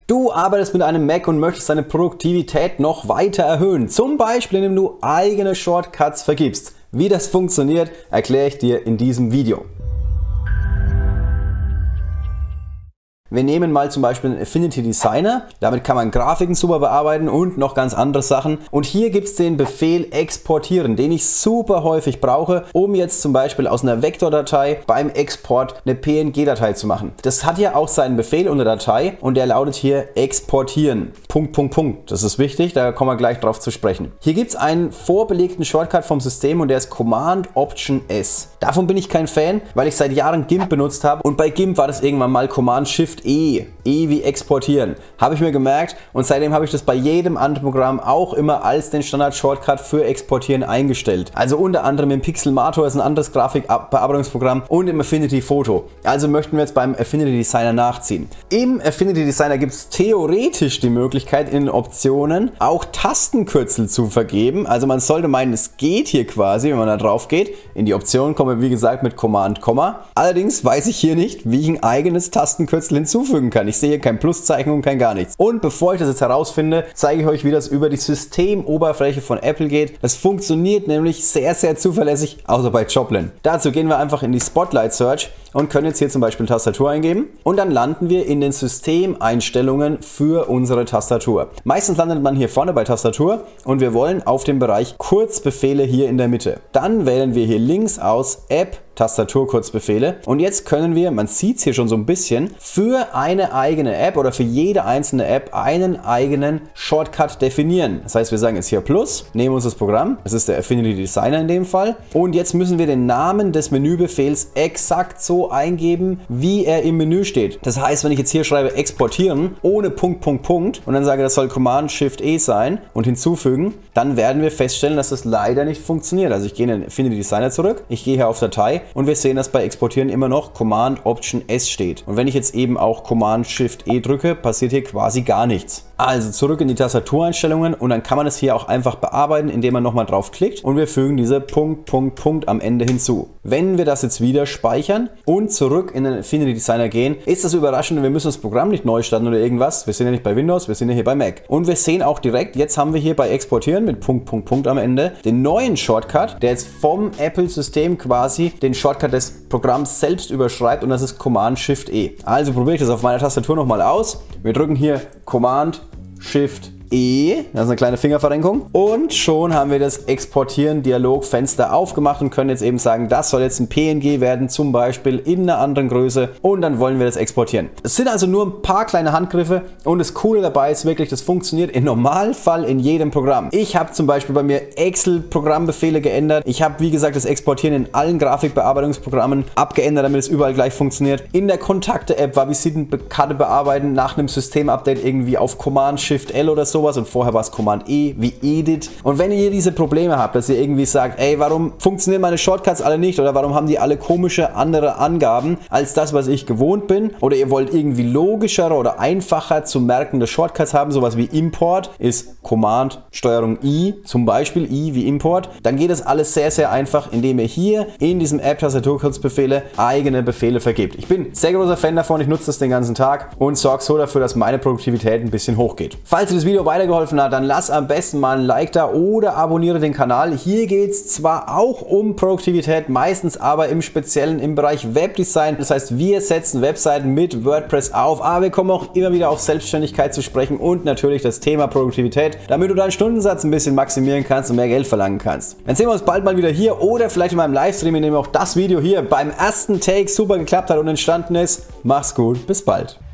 Du arbeitest mit einem Mac und möchtest deine Produktivität noch weiter erhöhen, zum Beispiel indem du eigene Shortcuts vergibst. Wie das funktioniert, erkläre ich dir in diesem Video. Wir nehmen mal zum Beispiel den Affinity Designer, damit kann man Grafiken super bearbeiten und noch ganz andere Sachen. Und hier gibt es den Befehl exportieren, den ich super häufig brauche, um jetzt zum Beispiel aus einer Vektordatei beim Export eine PNG-Datei zu machen. Das hat ja auch seinen Befehl unter Datei und der lautet hier exportieren. Punkt. Das ist wichtig, da kommen wir gleich drauf zu sprechen. Hier gibt es einen vorbelegten Shortcut vom System und der ist Command-Option-S. Davon bin ich kein Fan, weil ich seit Jahren GIMP benutzt habe und bei GIMP war das irgendwann mal Command-Shift-E. E wie exportieren. Habe ich mir gemerkt und seitdem habe ich das bei jedem anderen Programm auch immer als den Standard-Shortcut für Exportieren eingestellt. Also unter anderem im Pixelmator ist ein anderes Grafikbearbeitungsprogramm und im Affinity Photo. Also möchten wir jetzt beim Affinity Designer nachziehen. Im Affinity Designer gibt es theoretisch die Möglichkeit in den Optionen auch Tastenkürzel zu vergeben. Also man sollte meinen, es geht hier quasi, wenn man da drauf geht. In die Optionen kommen wir wie gesagt mit Command, Allerdings weiß ich hier nicht, wie ich ein eigenes Tastenkürzel hinzufügen kann. Ich sehe hier kein Pluszeichen und kein gar nichts. Und bevor ich das jetzt herausfinde, zeige ich euch, wie das über die Systemoberfläche von Apple geht. Das funktioniert nämlich sehr zuverlässig, außer bei Joplin. Dazu gehen wir einfach in die Spotlight Search und können jetzt hier zum Beispiel Tastatur eingeben und dann landen wir in den Systemeinstellungen für unsere Tastatur. Meistens landet man hier vorne bei Tastatur und wir wollen auf dem Bereich Kurzbefehle hier in der Mitte. Dann wählen wir hier links aus App, Tastaturkurzbefehle und jetzt können wir, man sieht es hier schon so ein bisschen, für eine eigene App oder für jede einzelne App einen eigenen Shortcut definieren. Das heißt, wir sagen jetzt hier Plus, nehmen uns das Programm, das ist der Affinity Designer in dem Fall und jetzt müssen wir den Namen des Menübefehls exakt so eingeben, wie er im Menü steht. Das heißt, wenn ich jetzt hier schreibe exportieren ohne Punkt und dann sage, das soll Command-Shift-E sein und hinzufügen, dann werden wir feststellen, dass das leider nicht funktioniert. Also ich gehe in den Affinity Designer zurück, ich gehe hier auf Datei und wir sehen, dass bei Exportieren immer noch Command-Option-S steht. Und wenn ich jetzt eben auch Command-Shift-E drücke, passiert hier quasi gar nichts. Also zurück in die Tastatureinstellungen und dann kann man es hier auch einfach bearbeiten, indem man nochmal drauf klickt und wir fügen diese Punkt am Ende hinzu. Wenn wir das jetzt wieder speichern und zurück in den Affinity Designer gehen, ist das überraschend und wir müssen das Programm nicht neu starten oder irgendwas. Wir sind ja nicht bei Windows, wir sind ja hier bei Mac. Und wir sehen auch direkt, jetzt haben wir hier bei Exportieren mit Punkt am Ende den neuen Shortcut, der jetzt vom Apple-System quasi den Shortcut des Programms selbst überschreibt und das ist Command-Shift-E. Also probiere ich das auf meiner Tastatur nochmal aus. Wir drücken hier Command-Shift-E, das ist eine kleine Fingerverrenkung und schon haben wir das Exportieren-Dialogfenster aufgemacht und können jetzt eben sagen, das soll jetzt ein PNG werden, zum Beispiel in einer anderen Größe und dann wollen wir das exportieren. Es sind also nur ein paar kleine Handgriffe und das Coole dabei ist wirklich, das funktioniert im Normalfall in jedem Programm. Ich habe zum Beispiel bei mir Excel-Programmbefehle geändert. Ich habe wie gesagt das Exportieren in allen Grafikbearbeitungsprogrammen abgeändert, damit es überall gleich funktioniert. In der Kontakte-App war Visitenkarte bearbeiten nach einem Systemupdate irgendwie auf Command-Shift-L oder sowas und vorher war es Command-E wie Edit. Und wenn ihr diese Probleme habt, dass ihr irgendwie sagt, ey, warum funktionieren meine Shortcuts alle nicht oder warum haben die alle komische andere Angaben als das, was ich gewohnt bin oder ihr wollt irgendwie logischere oder einfacher zu merkende Shortcuts haben, sowas wie Import ist Command, Steuerung I, zum Beispiel I wie Import, dann geht das alles sehr einfach, indem ihr hier in diesem App-Tastaturkurzbefehle eigene Befehle vergebt. Ich bin sehr großer Fan davon, ich nutze das den ganzen Tag und sorge so dafür, dass meine Produktivität ein bisschen hochgeht. Falls dir das Video weitergeholfen hat, dann lass am besten mal ein Like da oder abonniere den Kanal. Hier geht es zwar auch um Produktivität, meistens aber im Speziellen im Bereich Webdesign. Das heißt, wir setzen Webseiten mit WordPress auf, aber wir kommen auch immer wieder auf Selbstständigkeit zu sprechen und natürlich das Thema Produktivität, damit du deinen Stundensatz ein bisschen maximieren kannst und mehr Geld verlangen kannst. Dann sehen wir uns bald mal wieder hier oder vielleicht in meinem Livestream, in dem auch das Video hier beim ersten Take super geklappt hat und entstanden ist. Mach's gut, bis bald.